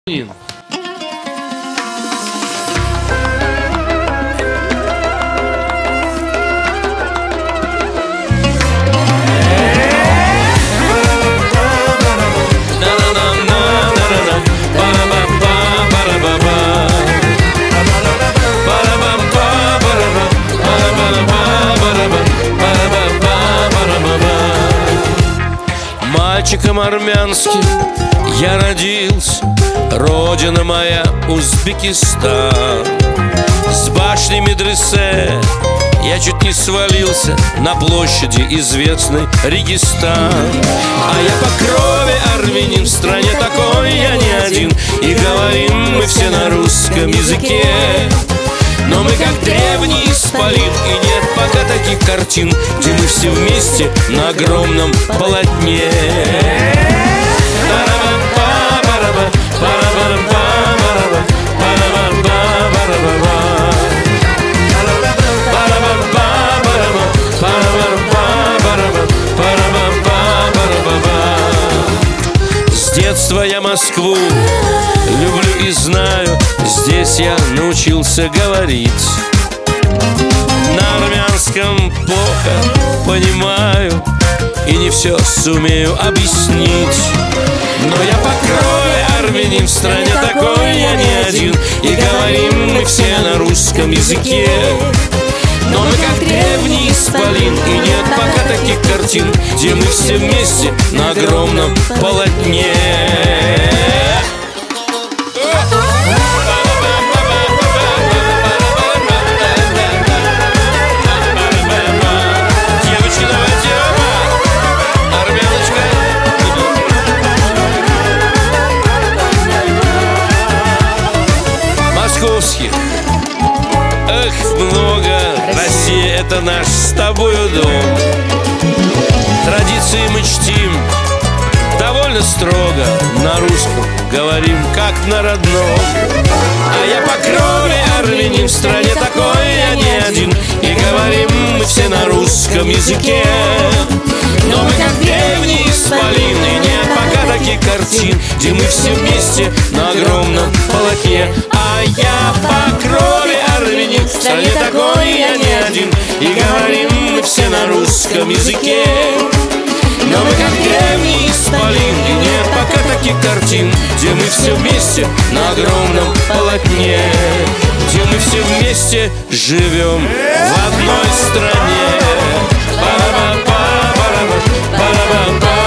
Мальчиком армянским я родился, родина моя Узбекистан. С башни медресе я чуть не свалился на площади известный Регистан. А я по крови армянин, в стране такой я не один, и говорим мы все на русском языке. Но мы как древний исполин, и нет пока таких картин, где мы все вместе на огромном полотне. С детства я Москву люблю и знаю, здесь я научился говорить. На армянском плохо понимаю и не все сумею объяснить. Но я по крови армянин, в стране такой я не один, и говорим мы все на русском языке. Но мы как древний исполин, и нет пока таких картин, где мы все вместе на огромном полотне. Московских, эх, много. Россия — это наш с тобою дом. Традиции мы чтим довольно строго, на русском говорим как на родном. А я по крови армянин, в стране такой я не один, и говорим мы все на русском языке. Но мы как древний исполин, и нет пока таких картин, где мы все вместе на огромном полотне. А я по крови армянин, в стране такой я не один, и говорим мы все на русском языке. Но мы как древний исполин, и нет пока таких картин, где мы все вместе на огромном полотне, где мы все вместе живем в одной стране. Ba-ba-ba-ba-ba-ba-ba-ba-ba.